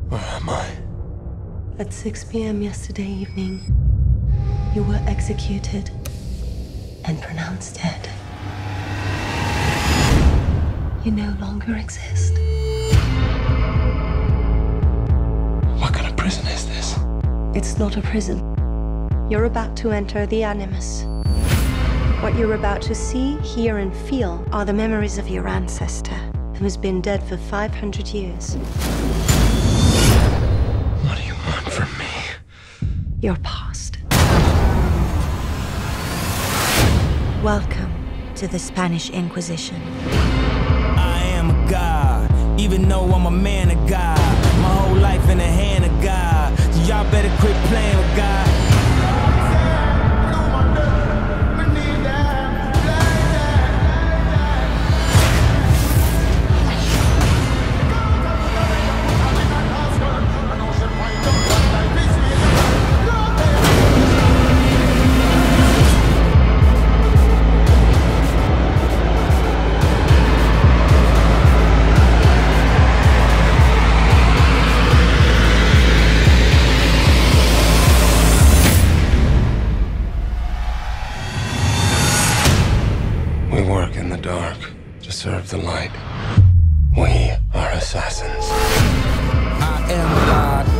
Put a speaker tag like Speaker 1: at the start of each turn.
Speaker 1: Where am I?
Speaker 2: At 6 p.m. yesterday evening, you were executed and pronounced dead. You no longer exist.
Speaker 1: What kind of prison is this?
Speaker 2: It's not a prison. You're about to enter the Animus. What you're about to see, hear, and feel are the memories of your ancestor, who's been dead for 500 years.
Speaker 1: What do you want from me?
Speaker 2: Your past.
Speaker 3: Welcome to the Spanish Inquisition.
Speaker 4: I am a god, even though I'm a man of God. My whole life in the hand of God. So y'all better quit playing with God.
Speaker 1: We work in the dark to serve the light. We are assassins.
Speaker 4: I am God.